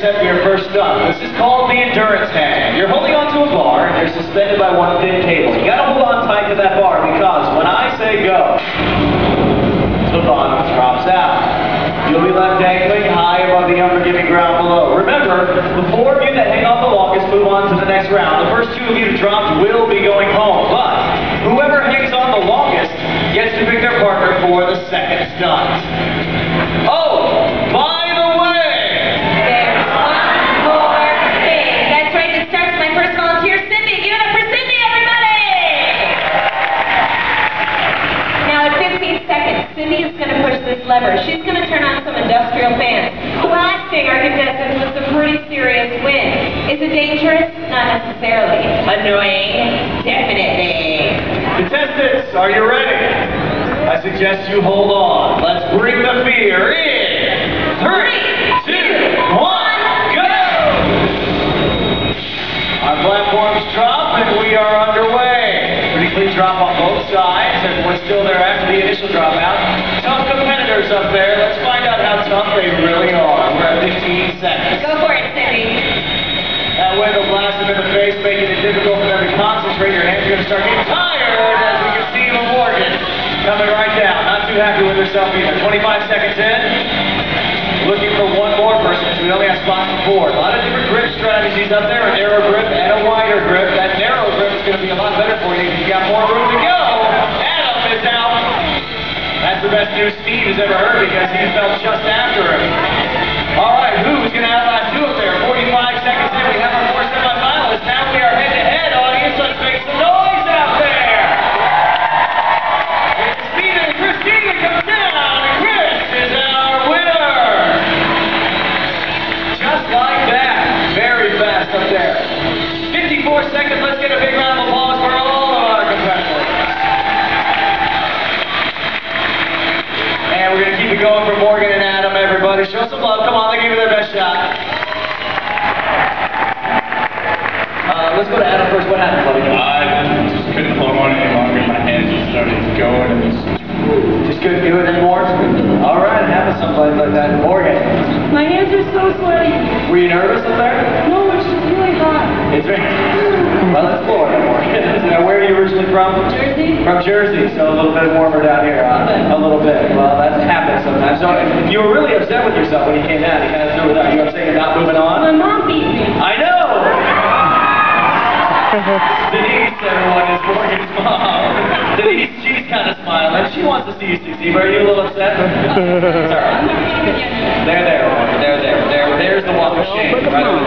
set for your first stunt. This is called the endurance hang. You're holding onto a bar and you're suspended by one thin cable. You gotta hold on tight to that bar because when I say go, the bottom drops out. You'll be left dangling high above the unforgiving ground below. Remember, the four of you that hang on the longest move on to the next round. The first two of you to drop will be going home, but whoever hangs on the longest gets to pick their partner for the second stunt. Oh, by the way, there's one more thing. That's right, this starts my first volunteer, Cindy. Give it up for Cindy, everybody! Now at 15 seconds, Cindy is going to push this lever. She's going to turn on some industrial fans, blasting our contestants with some pretty serious wind. Is it dangerous? Not necessarily. Annoying? Definitely. Contestants, are you ready? I suggest you hold on. Let's bring the fear in. 3, 2, 1, go! Our platforms drop and we are underway. Pretty clean drop on both sides. Everyone's still there after the initial dropout. Tough competitors up there. Let's find out how tough they really are. We're at 15 seconds. Go for it, Cindy. That wind will blast them in the face, making it difficult for them to concentrate. Your hands are going to start getting tired, as we can see Eva Morgan coming right down. Not too happy with herself either. 25 seconds in. Looking for one more person, so we only have spots for 4. A lot of different grip strategies up there. A narrow grip and a wider grip. That narrow grip is going to be a lot better for you because you got more room to go. Adam is out. That's the best news Steve has ever heard because he fell just after him. All right, who's going to outlast who up there? 45 seconds in, we have our 4 semifinalists. Now we are head-to-head. Audience, let's make some noise out there. Steve and Christina come down, and Chris is our winner. Just like that. Very fast up there. 54 seconds. Let's get a big round of applause for all of our competitors. And we're going to keep it going for Morgan and Adam, everybody. Show some love. Come on, they give you their best shot. Let's go to Adam first. What happened, buddy? I just couldn't hold on any longer. My hands just started going and Just couldn't do it anymore? All right, it happens someplace like that. Morgan. My hands are so sweaty. Were you nervous up there? No, it's just really hot. It's very... Well, it's Florida, Morgan. Now, where are you originally from? Jersey. From Jersey, so a little bit warmer down here, huh? A little bit. Well, that happens sometimes. So, you were really upset with yourself when you came down. You kind of threw it out. You upset you're not moving on? My mom beat me. I know! Denise, everyone, is Morgan's mom. Denise, she's kind of smiling. She wants to see you succeed, but are you a little upset? It's all right. There's the walk of shame right over